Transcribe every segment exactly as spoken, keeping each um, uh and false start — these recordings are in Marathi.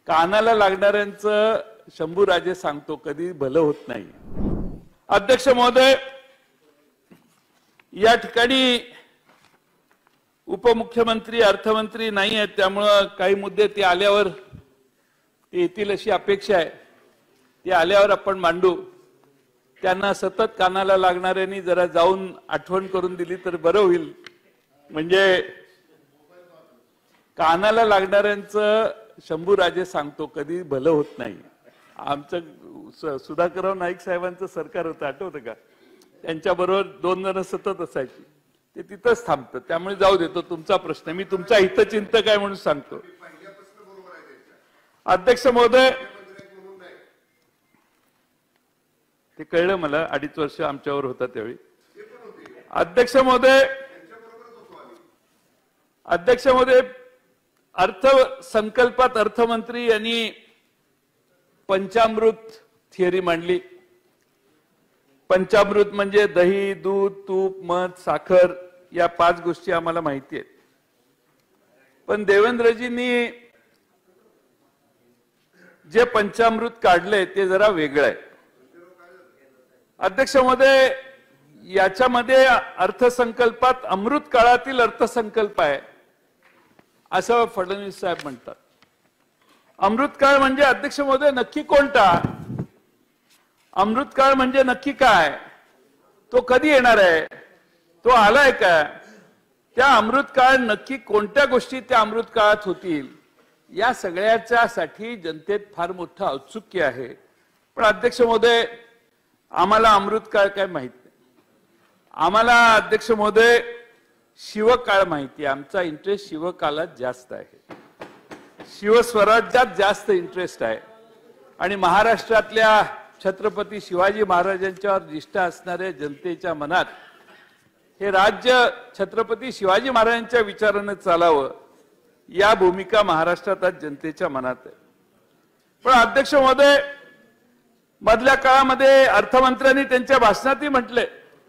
कानाला लागणाऱ्यांचं शंभू राजे सांगतो कधी भलं होत नाही। अध्यक्ष महोदय, या ठिकाणी उपमुख्यमंत्री अर्थमंत्री नाही आहेत, त्यामुळे काही मुद्दे ते आल्यावर ते येतील अशी अपेक्षा आहे। ते आल्यावर आपण मांडू। त्यांना सतत कानाला लागणाऱ्यांनी जरा जाऊन आठवण करून दिली तर बरं होईल। म्हणजे कानाला लागणाऱ्यांचं शंभू राजे सांगतो कधी भलं होत नाही। आमचं सुधाकरराव नाईक साहेबांचं सरकार होतं, आठवतं का? त्यांच्याबरोबर दोन जण सतत असायची, ते तिथंच थांबतं। त्यामुळे जाऊ देतो तुमचा प्रश्न, मी तुमचा हितचिंतक आहे म्हणून सांगतो। अध्यक्ष महोदय, ते कळलं मला, अडीच वर्ष आमच्यावर होता त्यावेळी। अध्यक्ष महोदय अध्यक्ष महोदय अर्थसंकल्पात अर्थमंत्री यांनी पंचामृत थिअरी मांडली। पंचामृत म्हणजे दही, दूध, तूप, मध, साखर या पाच गोष्टी आम्हाला माहिती आहेत। पण देवेंद्रजींनी जे पंचामृत काढले ते जरा वेगळं आहे। अध्यक्ष महोदय, याच्यामध्ये अर्थसंकल्पात अमृत काळातील अर्थसंकल्प आहे असं फडणवीस साहेब म्हणतात। अमृत काळ म्हणजे अध्यक्ष महोदय नक्की कोणता? अमृत काळ म्हणजे नक्की काय? तो कधी येणार आहे? तो आलाय का? त्या अमृत काळ नक्की कोणत्या गोष्टी त्या अमृत काळात होतील या सगळ्याच्यासाठी जनतेत फार मोठं औत्सुक्य आहे। पण अध्यक्ष महोदय, आम्हाला अमृत काळ काय माहित नाही। आम्हाला अध्यक्ष महोदय शिवकाळ माहिती आहे। आमचा इंटरेस्ट शिवकाळात जास्त आहे, शिवस्वराज्यात जास्त इंटरेस्ट आहे। आणि महाराष्ट्रातल्या छत्रपती शिवाजी महाराजांच्यावर निष्ठा असणाऱ्या जनतेच्या मनात हे राज्य छत्रपती शिवाजी महाराजांच्या विचाराने चालावं या भूमिका महाराष्ट्रात आज जनतेच्या मनात आहे। पण अध्यक्ष महोदय, मधल्या काळामध्ये अर्थमंत्र्यांनी त्यांच्या भाषणातही म्हटले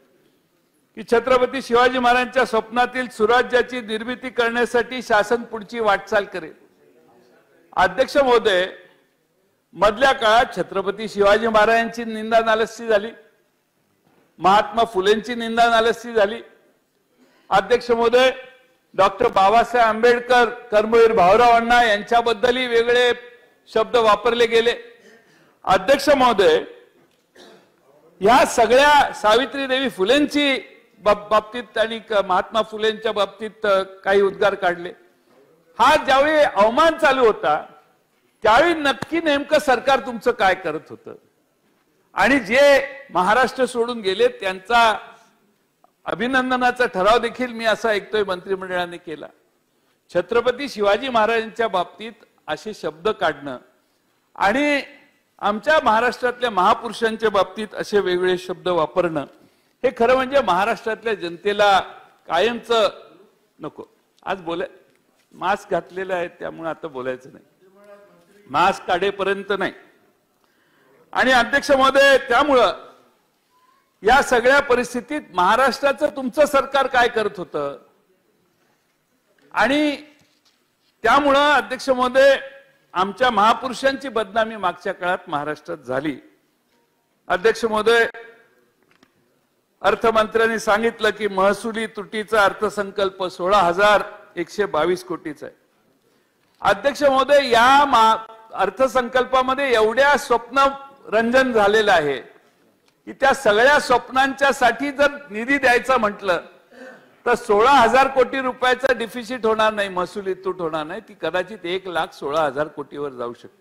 की छत्रपती शिवाजी महाराजांच्या स्वप्नातील सुराज्याची निर्मिती करण्यासाठी शासन पुढची वाटचाल करेल। अध्यक्ष महोदय, मधल्या काळात छत्रपती शिवाजी महाराजांची निंदा नालस्ती झाली, महात्मा फुलेंची निंदा नालस्ती झाली। अध्यक्ष महोदय, डॉक्टर बाबासाहेब आंबेडकर, कर्मवीर भाऊराव अण्णा यांच्याबद्दलही वेगळे शब्द वापरले गेले। अध्यक्ष महोदय, या सगळ्या सावित्रीदेवी फुलेंची बाबतीत आणि महात्मा फुलेंच्या बाबतीत काही उद्गार काढले। हा ज्यावेळी अवमान चालू होता त्यावेळी नक्की नेमकं सरकार तुमचं काय करत होतं? आणि जे महाराष्ट्र सोडून गेले त्यांचा अभिनंदनाचा ठराव देखील मी असा ऐकतोय मंत्रिमंडळाने केला। छत्रपती शिवाजी महाराजांच्या बाबतीत असे शब्द काढणं आणि आमच्या महाराष्ट्रातल्या महापुरुषांच्या बाबतीत असे वेगवेगळे शब्द वापरणं हे खरं म्हणजे महाराष्ट्रातल्या जनतेला कायमच नको। आज बोलाय मास्क घातलेला आहे त्यामुळे आता बोलायचं नाही, मास्क काढेपर्यंत नाही। आणि अध्यक्ष महोदय, त्यामुळं या सगळ्या परिस्थितीत महाराष्ट्राचं तुमचं सरकार काय करत होतं आणि त्यामुळं अध्यक्ष महोदय आमच्या महापुरुषांची बदनामी मागच्या काळात महाराष्ट्रात झाली। अध्यक्ष महोदय, अर्थमंत्र्यांनी सांगितलं की महसुली तुटीचा अर्थसंकल्प सोळा हजार एकशे बावीस कोटीचा आहे। अध्यक्ष महोदय, या अर्थसंकल्पामध्ये एवढ्या स्वप्न रंजन झालेलं आहे की त्या सगळ्या स्वप्नांच्या साठी जर निधी द्यायचा म्हटलं तर सोळा हजार कोटी रुपयाचा डिफिसिट होणार नाही, महसुली तूट होणार नाही, ती कदाचित एक लाख सोळा हजार कोटीवर जाऊ शकते।